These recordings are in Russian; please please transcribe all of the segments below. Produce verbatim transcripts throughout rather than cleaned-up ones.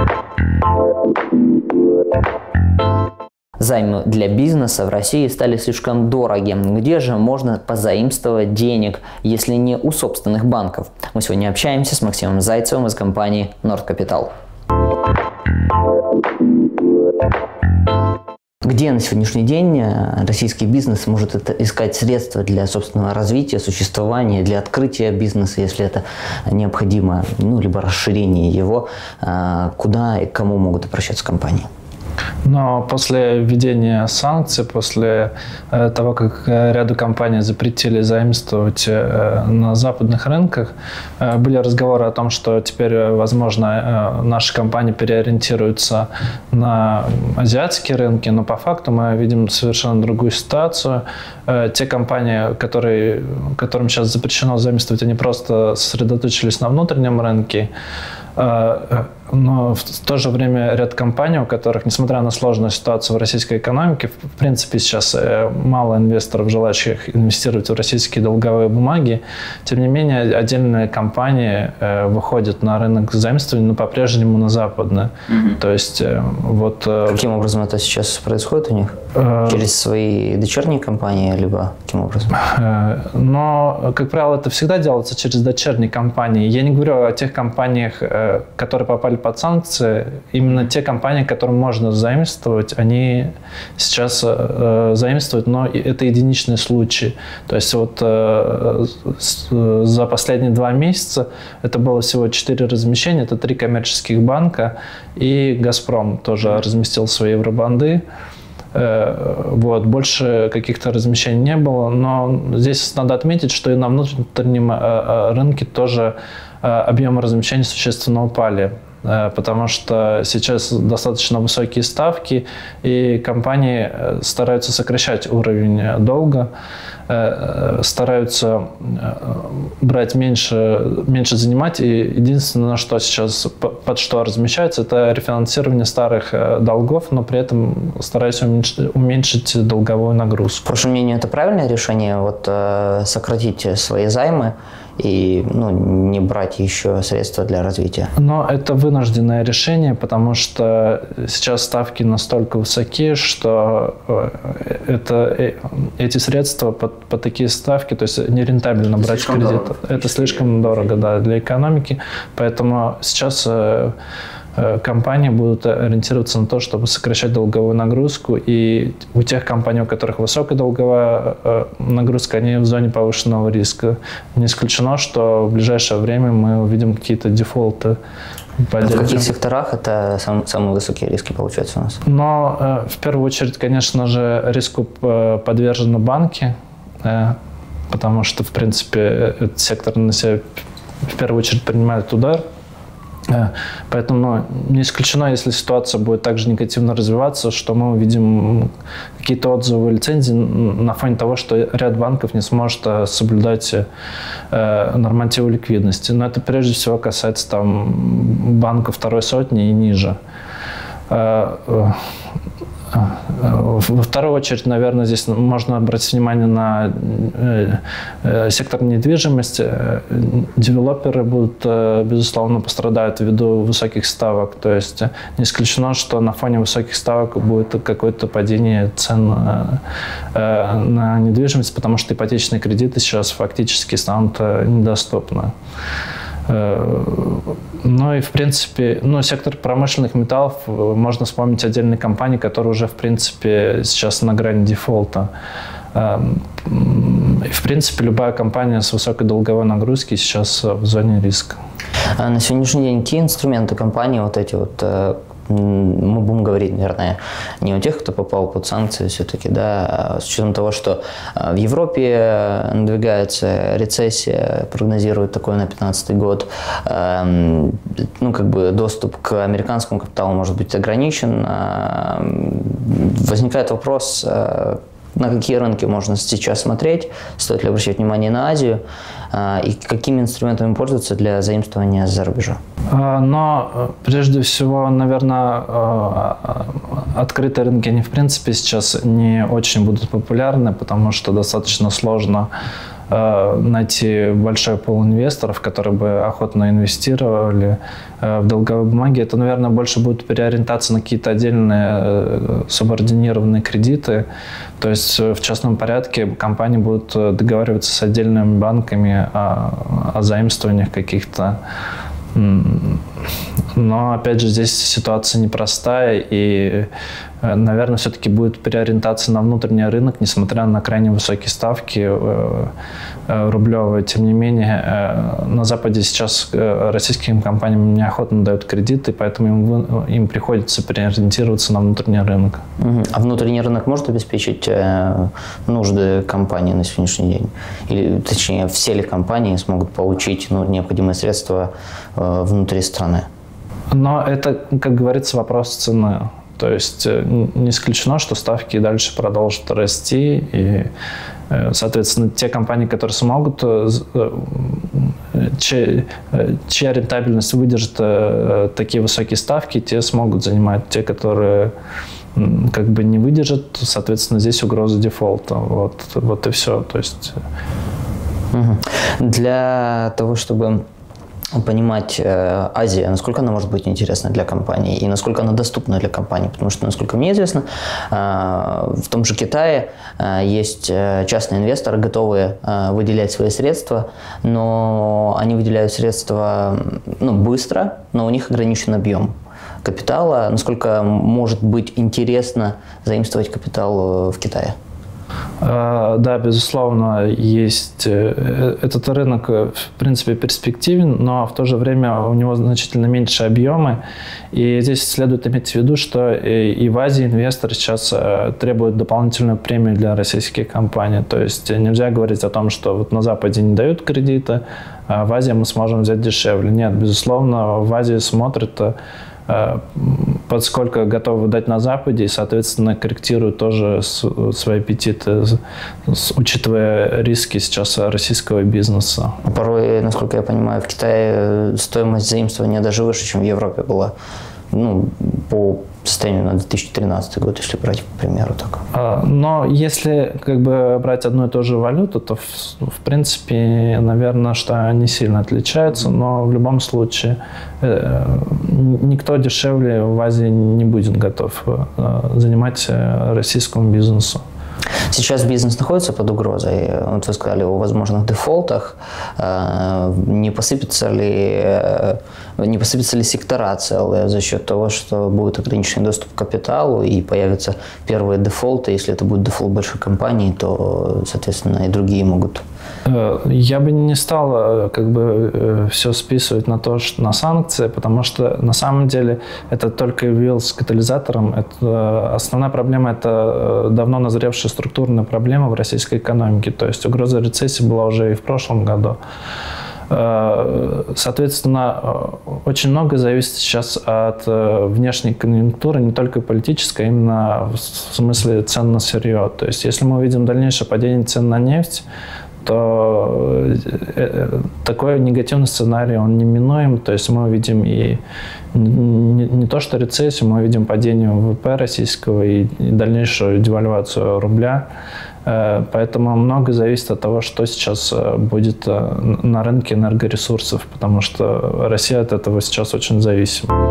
Займы для бизнеса в России стали слишком дороги. Где же можно позаимствовать денег, если не у собственных банков? Мы сегодня общаемся с Максимом Зайцевым из компании Nord Capital. Где на сегодняшний день российский бизнес может искать средства для собственного развития, существования, для открытия бизнеса, если это необходимо, ну, либо расширения его? Куда и к кому могут обращаться компании? Но после введения санкций, после э, того, как ряду компаний запретили заимствовать э, на западных рынках, э, были разговоры о том, что теперь, возможно, э, наши компании переориентируются на азиатские рынки, но по факту мы видим совершенно другую ситуацию. Э, те компании, которые, которым сейчас запрещено заимствовать, они просто сосредоточились на внутреннем рынке. Но в то же время ряд компаний, у которых, несмотря на сложную ситуацию в российской экономике, в принципе, сейчас мало инвесторов, желающих инвестировать в российские долговые бумаги, тем не менее, отдельные компании выходят на рынок заимствований, но по-прежнему на западный. Mm-hmm. То есть, вот... Каким образом это сейчас происходит у них? Через свои дочерние компании, либо каким образом? Но, как правило, это всегда делается через дочерние компании. Я не говорю о тех компаниях, которые попали под санкции. Именно те компании, которым можно заимствовать, они сейчас э, заимствуют, но это единичные случаи. То есть вот э, с, за последние два месяца это было всего четыре размещения. Это три коммерческих банка и «Газпром» тоже разместил свои евробанды. Вот, больше каких-то размещений не было, но здесь надо отметить, что и на внутреннем рынке тоже объемы размещений существенно упали, потому что сейчас достаточно высокие ставки, и компании стараются сокращать уровень долга, стараются брать меньше, меньше занимать, и единственное, что сейчас под что размещается, это рефинансирование старых долгов, но при этом стараясь уменьшить, уменьшить долговую нагрузку. По вашему мнению, это правильное решение, вот, сократить свои займы и, ну, не брать еще средства для развития? Но это вынужденное решение, потому что сейчас ставки настолько высоки, что это, эти средства под, под такие ставки, то есть нерентабельно брать кредит. Дорого. Это слишком дорого, да, для экономики. Поэтому сейчас компании будут ориентироваться на то, чтобы сокращать долговую нагрузку. И у тех компаний, у которых высокая долговая нагрузка, они в зоне повышенного риска. Не исключено, что в ближайшее время мы увидим какие-то дефолты. В каких секторах это сам, самые высокие риски получаются у нас? Но э, в первую очередь, конечно же, риску подвержены банки, э, потому что, в принципе, этот сектор на себя в первую очередь принимает удар. Поэтому, ну, не исключено, если ситуация будет также негативно развиваться, что мы увидим какие-то отзывы лицензий на фоне того, что ряд банков не сможет соблюдать э, нормативы ликвидности. Но это прежде всего касается там банков второй сотни и ниже. Э, э, Во вторую очередь, наверное, здесь можно обратить внимание на сектор недвижимости. Девелоперы будут, безусловно, пострадать ввиду высоких ставок. То есть не исключено, что на фоне высоких ставок будет какое-то падение цен на недвижимость, потому что ипотечные кредиты сейчас фактически станут недоступны. Ну и, в принципе, ну, сектор промышленных металлов, можно вспомнить отдельные компании, которые уже, в принципе, сейчас на грани дефолта. И, в принципе, любая компания с высокой долговой нагрузкой сейчас в зоне риска. А на сегодняшний день какие инструменты компании, вот эти вот, мы будем говорить, наверное, не у тех, кто попал под санкции все-таки, да, с учетом того, что в Европе надвигается рецессия, прогнозируют такое на пятнадцатый год, ну, как бы доступ к американскому капиталу может быть ограничен. Возникает вопрос, на какие рынки можно сейчас смотреть, стоит ли обращать внимание на Азию и какими инструментами пользоваться для заимствования за рубежа? Но прежде всего, наверное, открытые рынки, они, в принципе, сейчас не очень будут популярны, потому что достаточно сложно найти большой пул инвесторов, которые бы охотно инвестировали в долговые бумаги. Это, наверное, больше будет переориентация на какие-то отдельные субординированные кредиты. То есть в частном порядке компании будут договариваться с отдельными банками о, о заимствованиях каких-то. Но, опять же, здесь ситуация непростая, и, наверное, все-таки будет переориентация на внутренний рынок, несмотря на крайне высокие ставки рублевые. Тем не менее, на Западе сейчас российским компаниям неохотно дают кредиты, поэтому им, им приходится переориентироваться на внутренний рынок. А внутренний рынок может обеспечить нужды компании на сегодняшний день? Или, точнее, все ли компании смогут получить, ну, необходимые средства внутри страны? Но это, как говорится, вопрос цены. То есть не исключено, что ставки дальше продолжат расти, и, соответственно, те компании, которые смогут, чья, чья рентабельность выдержит такие высокие ставки, те смогут занимать. Те, которые как бы не выдержат, соответственно, здесь угроза дефолта. Вот, вот и все. То есть... Для того, чтобы понимать э, Азия, насколько она может быть интересна для компании и насколько она доступна для компании. Потому что, насколько мне известно, э, в том же Китае э, есть частные инвесторы, готовые э, выделять свои средства, но они выделяют средства ну, быстро, но у них ограничен объем капитала. Насколько может быть интересно заимствовать капитал в Китае? Да, безусловно, есть. Этот рынок, в принципе, перспективен, но в то же время у него значительно меньше объемы. И здесь следует иметь в виду, что и в Азии инвесторы сейчас требуют дополнительную премию для российских компаний. То есть нельзя говорить о том, что вот на Западе не дают кредиты, а в Азии мы сможем взять дешевле. Нет, безусловно, в Азии смотрят, под сколько готовы дать на Западе, и, соответственно, корректируют тоже свои аппетиты, учитывая риски сейчас российского бизнеса. Порой, насколько я понимаю, в Китае стоимость заимствования даже выше, чем в Европе была. Ну, по состоянию на две тысячи тринадцатый год, если брать, к примеру, так. Но если как бы брать одну и ту же валюту, то в, в принципе, наверное, что они сильно отличаются, но в любом случае э, никто дешевле в Азии не будет готов э, занимать российскому бизнесу. Сейчас бизнес находится под угрозой. Вот вы сказали о возможных дефолтах. Не посыпется ли, не посыпется ли сектора целые за счет того, что будет ограниченный доступ к капиталу и появятся первые дефолты? Если это будет дефолт большой компании, то, соответственно, и другие могут. Я бы не стал как бы все списывать на то, что на санкции, потому что на самом деле это только явился катализатором. Это, основная проблема – это давно назревшая структурная проблема в российской экономике. То есть угроза рецессии была уже и в прошлом году. Соответственно, очень много зависит сейчас от внешней конъюнктуры, не только политической, а именно в смысле цен на сырье. То есть если мы увидим дальнейшее падение цен на нефть, то такой негативный сценарий, он неминуем. То есть мы увидим и не, не то что рецессию, мы увидим падение ВВП российского и, и дальнейшую девальвацию рубля. Поэтому много зависит от того, что сейчас будет на рынке энергоресурсов, потому что Россия от этого сейчас очень зависима.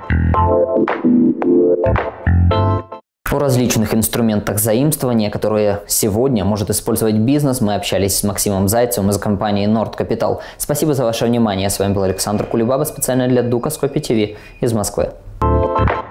О различных инструментах заимствования, которые сегодня может использовать бизнес, мы общались с Максимом Зайцевым из компании Nord Capital. Спасибо за ваше внимание. С вами был Александр Кулебаба, специально для Дука Скопи ТВ из Москвы.